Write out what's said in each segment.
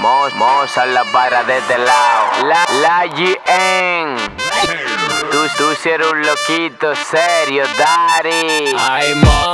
Mozart la para de este lado. La GN. Tú si eres un loquito serio, daddy. Ay,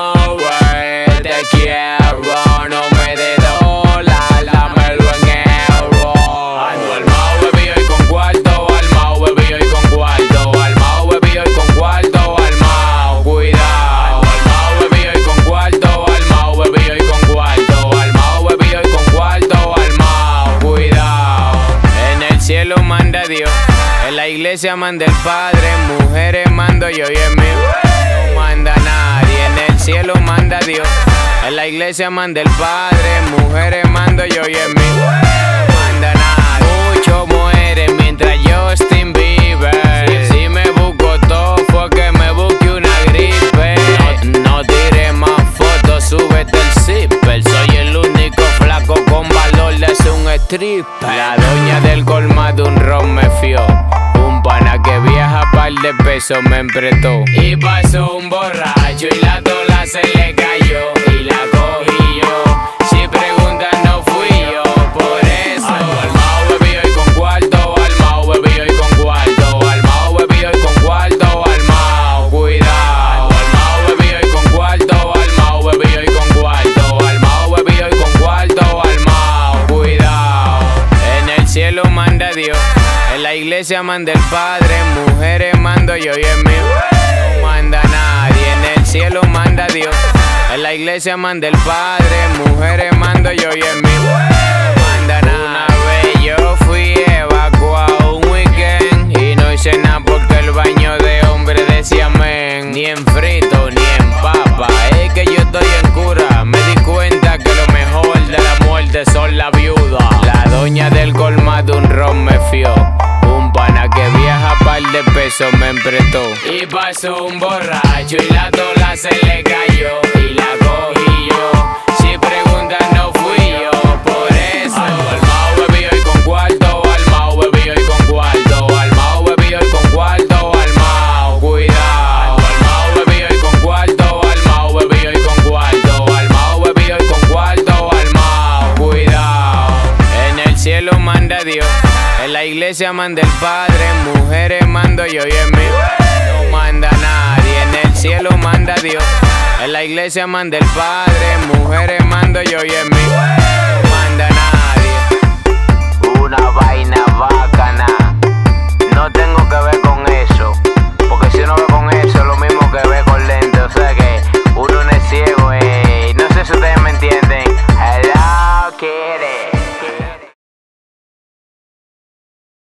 Mower, te quiero, no me de dólar, dámelo en euro. Ando al Mau, baby, hoy con cuarto, al Mau, baby, hoy con cuarto, al Mau, baby, hoy con cuarto, al Mau, cuidado. Ando al Mau, baby, hoy con cuarto, al Mau, baby, hoy con cuarto, al Mau, baby, hoy con cuarto, al Mau, cuidado. En el cielo manda Dios, en la iglesia manda el Padre, mujeres mando yo y en mí no manda nadie. En el cielo manda Dios, en la iglesia manda el Padre, mujeres mando yo y en mí no manda nadie. Muchos mueren mientras Justin Bieber. Si me busco todo fue que me busque una gripe. No tires más fotos, súbete el zipper. Soy el único flaco con valor de ser un stripper. La doña del colmado un ron me fió, pana que viaja par de pesos me empretó. Y pasó un borracho y la tola se le cayó y la cogí yo. Si preguntan no fui yo, por eso. Al Mau, baby, hoy con cuarto, al Mau, baby, hoy con cuarto, al Mau, baby, hoy con cuarto, al Mau, cuidado. Al Mau, baby, hoy con cuarto, al Mau, baby, hoy con cuarto, al Mau, baby, hoy con cuarto, al Mau, cuidado. En el cielo manda Dios, en la iglesia manda el Padre, mujeres mando yo y en mí no manda nadie. En el cielo manda Dios, en la iglesia manda el Padre, mujeres mando yo y en mí no manda nadie. Una vez yo fui evacuado un weekend y no hice nada porque el baño de hombre decía amén. Ni en frito ni en papa, es que yo estoy en cura. Me di cuenta que lo mejor de la muerte son las viudas. La doña del colmado un ron me fió, pana que viaja par de pesos me empretó. Y pasó un borracho y la tola se le cayó y la cogí yo. Si preguntan no fui yo, por eso. Al Mau, baby, hoy con cuarto, al Mau, baby, hoy con cuarto, al Mau, baby, hoy con cuarto, al Mau, cuidado. Al Mau, baby, hoy con cuarto, al Mau, baby, hoy con cuarto, al Mau, baby, hoy con cuarto, al Mau, cuidado. En el cielo manda Dios, en la iglesia manda el Padre, mujeres mando yo y en mí no manda nadie. En el cielo manda Dios, en la iglesia manda el Padre, mujeres mando yo y en mí no manda nadie. Una vaina bacana, no tengo que ver